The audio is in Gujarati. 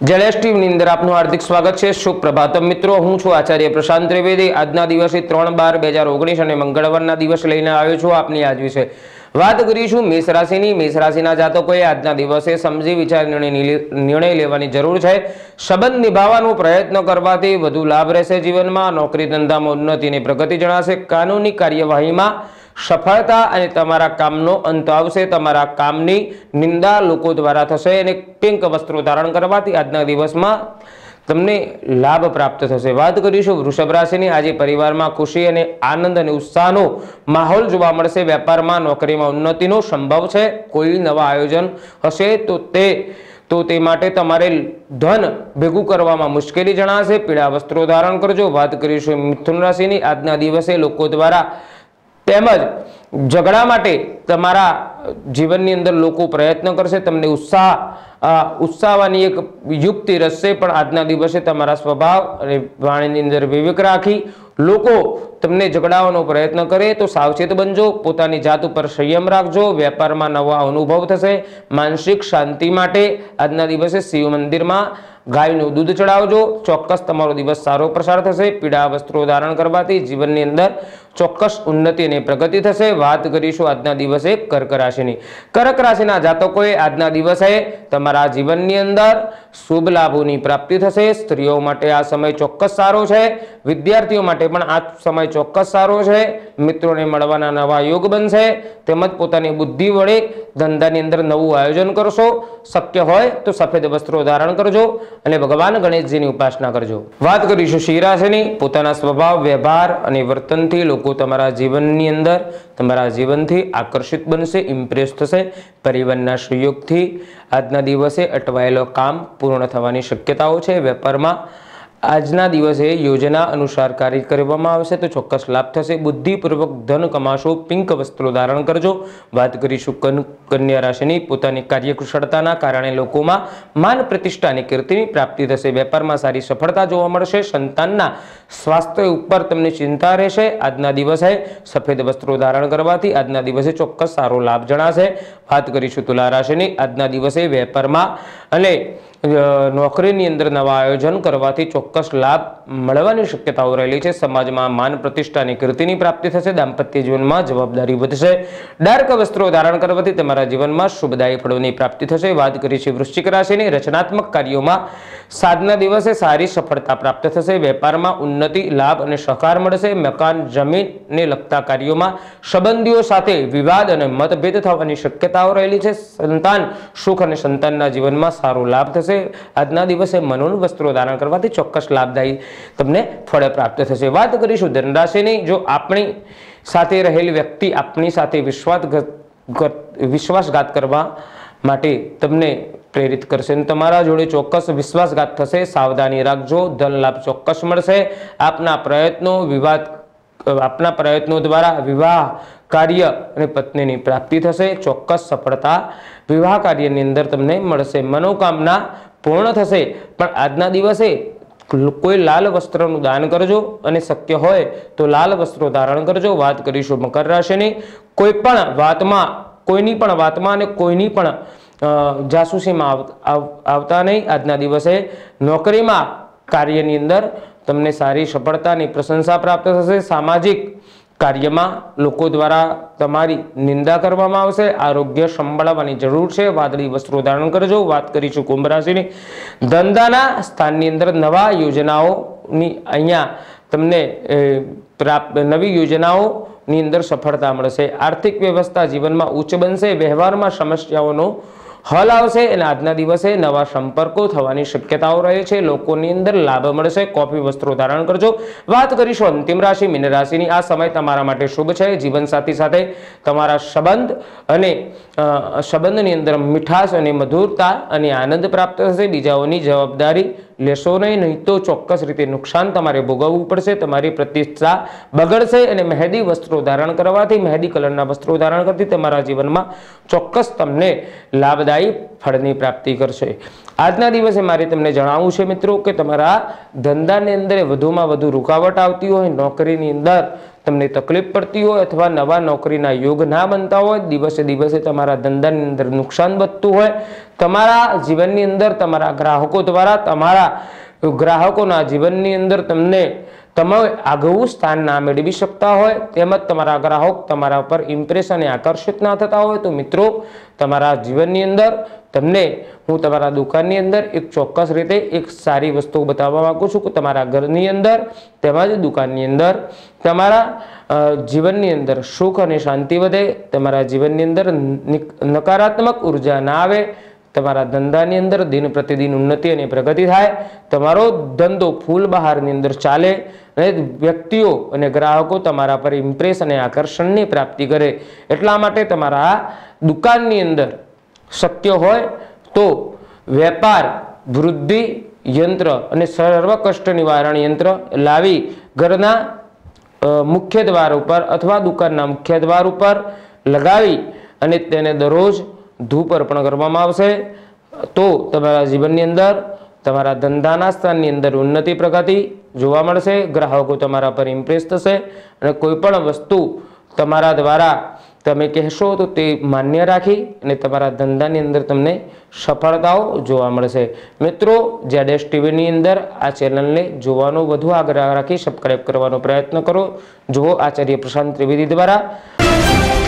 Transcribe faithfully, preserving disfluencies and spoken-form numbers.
જલેશ ટીવીની અંદર આપનું હાર્દિક સ્વાગત છે। શુભ પ્રભાતમ મિત્રો, હું છું આચાર્ય પ્રશાંત ત્રિવેદી। આજના દિવસે ત્રણ બાર બે હજાર ઓગણીસ અને મંગળવારના દિવસ લઈને આવ્યો છું આપની આજ વિશે વાત કરીશું મેષ રાશિની। મેષ રાશિના જાતકોએ આજના દિવસે સમજી વિચાર નિર્ણય લેવાની જરૂર છે। સંબંધ નિભાવવાનો પ્રયત્ન કરવાથી વધુ લાભ રહેશે। જીવનમાં નોકરી ધંધામાં ઉન્નતિ અને પ્રગતિ જણાશે। કાનૂની કાર્યવાહીમાં સફળતા અને તમારા કામનો અંત આવશે। તમારા કામની નિંદા લોકો દ્વારા થશે અને પિંક વસ્ત્રો ધારણ કરવાથી આજના દિવસમાં તમને લાભ પ્રાપ્ત થશે। વાત કરીશું વૃષભ રાશિની। આજે પરિવારમાં ખુશી અને આનંદ અને ઉત્સાહનો માહોલ જોવા મળશે। વેપારમાં નોકરીમાં ઉન્નતિનો સંભવ છે। કોઈ નવા આયોજન હશે તો તે તો તે માટે તમારે ધન ભેગું કરવામાં મુશ્કેલી જણાશે। પીળા વસ્ત્રો ધારણ કરજો। વાત કરીશું મિથુન રાશિની। આજના દિવસે લોકો દ્વારા તેમજ ઝઘડા માટે તમારા જીવનની અંદર લોકો પ્રયત્ન કરશે। તમને ઉત્સાહ ઉત્સાહવાની એક યુક્તિ રસશે, પણ આજના દિવસે તમારા સ્વભાવ અને વાણીની અંદર વિવેક રાખી લોકો તમને ઝઘડાવવાનો પ્રયત્ન કરે તો સાવચેત બનજો। પોતાની જાત ઉપર સંયમ રાખજો। વેપારમાં નવા અનુભવ થશે। માનસિક શાંતિ માટે આજના દિવસે શિવ મંદિરમાં ગાયનું દૂધ ચડાવજો। ચોક્કસ તમારો દિવસ સારો પ્રસાર થશે। પીળા વસ્ત્રો ધારણ કરવાથી જીવનની અંદર ચોક્કસ ઉન્નતિ અને પ્રગતિ થશે। વાત કરીશું આજના દિવસે કર્ક રાશિની। કર્ક રાશિના જાતકોએ આજના દિવસે તમારા જીવનની અંદર શુભ લાભોની પ્રાપ્તિ થશે। સ્ત્રીઓ માટે આ સમય ચોક્કસ સારો છે। વિદ્યાર્થીઓ માટે પણ આ સમય ચોક્કસ સારો છે। મિત્રોને મળવાના નવા યોગ બનશે, તેમજ પોતાની બુદ્ધિ વડે ધંધાની અંદર નવું આયોજન કરશો। શક્ય હોય તો સફેદ વસ્ત્રો ધારણ કરજો અને ભગવાન ગણેશજીની ઉપાસના કરજો। વાત કરીશું સિંહ રાશિની। પોતાના સ્વભાવ, વ્યવહાર અને વર્તનથી લોકો તમારા જીવનની અંદર તમારા જીવનથી આકર્ષિત બનશે, ઇમ્પ્રેસ થશે। પરિવારના સહયોગથી આજના દિવસે અટવાયેલો કામ પૂર્ણ થવાની શક્યતાઓ છે। વેપારમાં આજના દિવસે યોજના અનુસાર કાર્ય કરવામાં આવશે તો ચોક્કસ લાભ થશે। બુદ્ધિપૂર્વક ધન કમાશો। પિંક વસ્ત્રો ધારણ કરજો। વાત કરીશું કન્યા રાશિની। પોતાની કાર્યકુશળતાના કારણે લોકોમાં માન પ્રતિષ્ઠા અને કીર્તિની પ્રાપ્તિ થશે। વેપારમાં સારી સફળતા જોવા મળશે। સંતાનના સ્વાસ્થ્ય ઉપર તમને ચિંતા રહેશે। આજના દિવસે સફેદ વસ્ત્રો ધારણ કરવાથી આજના દિવસે ચોક્કસ સારો લાભ જણાશે। વાત કરીશું તુલા રાશિની। આજના દિવસે વેપારમાં અને નોકરીની અંદર નવા આયોજન કરવાથી ચોક્કસ લાભ મળવાની શક્યતાઓ રહેલી છે। સમાજમાં માન પ્રતિષ્ઠા અને કીર્તિની પ્રાપ્તિ થશે। દાંપત્ય જીવનમાં જવાબદારી વધશે। ડાર્ક વસ્ત્રો ધારણ કરવાથી તમારા જીવનમાં શુભદાયી ફળોની પ્રાપ્તિ થશે। વાત કરીશું વૃશ્ચિક રાશિની। રચનાત્મક કાર્યોમાં આજના દિવસે સારી સફળતા પ્રાપ્ત થશે। વેપારમાં ઉન્નતિ, લાભ અને સહકાર મળશે। મકાન, જમીનને લગતા કાર્યોમાં સંબંધીઓ સાથે વિવાદ અને મતભેદ થવાની શક્યતાઓ રહેલી છે। સંતાન સુખ અને સંતાનના જીવનમાં સારો લાભ થશે। આજના દિવસે મનોન વસ્ત્રો ધારણ કરવાથી ચોક્કસ લાભદાયી તમને ફળ પ્રાપ્ત થશે। વાત કરીશું ધન રાશિની। જો આપણી સાથે રહેલી વ્યક્તિ આપણી સાથે વિશ્વાસઘાત વિશ્વાસઘાત કરવા માટે તમને પ્રેરિત કરશે અને તમારા જોડે ચોક્કસ વિશ્વાસઘાત થશે। સાવધાની રાખજો। ધન લાભ ચોક્કસ મળશે। આપના પ્રયત્નો વિવાદ આપના પ્રયત્નો દ્વારા વિવાહ કાર્ય અને પત્નીની પ્રાપ્તિ થશે। ચોક્કસ સફળતા વિવાહ કાર્યની અંદર તમને મળશે। મનોકામના પૂર્ણ થશે। પણ આજના દિવસે કોઈ લાલ વસ્ત્રનું દાન કરજો અને શક્ય હોય તો લાલ વસ્ત્રો ધારણ કરજો। વાત કરીશું મકર રાશિની। કોઈ પણ વાતમાં કોઈની પણ વાતમાં અને કોઈની પણ જાસૂસીમાં આવતા નહીં। આજના દિવસે નોકરીમાં કાર્યની અંદર તમને સારી સફળતાની પ્રશંસા પ્રાપ્ત થશે। સામાજિક કાર્યમાં લોકો દ્વારા તમારી નિંદા કરવામાં આવશે। આરોગ્ય સંભાળવાની જરૂર છે। વાદળી વસ્ત્રો ધારણ કરજો। વાત કરીશું કુંભ રાશિની। ધંધાના સ્થાનની અંદર નવા યોજનાઓની અહીંયા તમને પ્રાપ્ત નવી યોજનાઓની અંદર સફળતા મળશે। આર્થિક વ્યવસ્થા જીવનમાં ઉચ્ચ બનશે। વ્યવહારમાં સમસ્યાઓનો હલ આવશે અને આજના દિવસે નવા સંપર્કો થવાની શક્યતાઓ રહે છે। લોકોની અંદર લાભ મળશે। કોફી વસ્ત્રો ધારણ કરજો। વાત કરીશું અંતિમ રાશિ મીન રાશિની। આ સમય તમારા માટે શુભ છે। જીવનસાથી સાથે તમારા સંબંધ અને સંબંધની અંદર મીઠાશ અને મધુરતા અને આનંદ પ્રાપ્ત થશે। બીજાઓની જવાબદારી લેશો નહીં, નહીં તો ચોક્કસ રીતે નુકસાન તમારે ભોગવવું પડશે। તમારી પ્રતિષ્ઠા બગડશે અને મહેંદી વસ્ત્રો ધારણ કરવાથી મહેંદી કલરના વસ્ત્રો ધારણ કરતી તમારા જીવનમાં ચોક્કસ તમને લાભદાયી ફળની પ્રાપ્તિ કરશે। આજના દિવસે મારે તમને જણાવવું છે મિત્રો કે તમારા ધંધાની અંદર વધુમાં વધુ રૂકાવટ આવતી હોય, નોકરીની અંદર તમને તકલીફ પડતી હોય અથવા નવા નોકરીના યોગ ના બનતા હોય, દિવસે દિવસે તમારા ધંધાની અંદર નુકસાન વધતું હોય, તમારા જીવનની અંદર તમારા ગ્રાહકો દ્વારા તમારા ગ્રાહકોના જીવનની અંદર તમને તમે આગવું સ્થાન ના મેળવી શકતા હોય, તેમજ તમારા ગ્રાહક તમારા પર ઇમ્પ્રેસ અને આકર્ષિત ના થતા હોય, તો મિત્રો તમારા જીવનની અંદર તમને હું તમારા દુકાનની અંદર એક ચોક્કસ રીતે એક સારી વસ્તુ બતાવવા માંગુ છું કે તમારા ઘરની અંદર તેમજ દુકાનની અંદર તમારા જીવનની અંદર સુખ અને શાંતિ વધે, તમારા જીવનની અંદર નકારાત્મક ઉર્જા ના આવે, તમારા ધંધાની અંદર દિન પ્રતિદિન ઉન્નતિ અને પ્રગતિ થાય, તમારો ધંધો ફૂલ બહારની અંદર ચાલે અને વ્યક્તિઓ અને ગ્રાહકો તમારા પર ઇમ્પ્રેસ અને આકર્ષણની પ્રાપ્તિ કરે. એટલા માટે તમારા દુકાનની અંદર શક્ય હોય તો વેપાર વૃદ્ધિ યંત્ર અને સર્વ કષ્ટ નિવારણ યંત્ર લાવી ઘરના મુખ્ય દ્વાર ઉપર અથવા દુકાનના મુખ્ય દ્વાર ઉપર લગાવી અને તેને દરરોજ ધૂપ અર્પણ કરવામાં આવશે. તો તમારા જીવનની અંદર તમારા ધંધાના સ્થાનની અંદર ઉન્નતિ પ્રગતિ જોવા મળશે, ગ્રાહકો તમારા પર ઇમ્પ્રેસ થશે અને કોઈ પણ વસ્તુ તમારા દ્વારા તમે કહેશો તો તે માન્ય રાખી અને તમારા ધંધાની અંદર તમને સફળતાઓ જોવા મળશે. મિત્રો, જેડેશ ટીવીની અંદર આ ચેનલને જોવાનો વધુ આગ્રહ રાખી સબસ્ક્રાઈબ કરવાનો પ્રયત્ન કરો. જુઓ આચાર્ય પ્રશાંત ત્રિવેદી દ્વારા.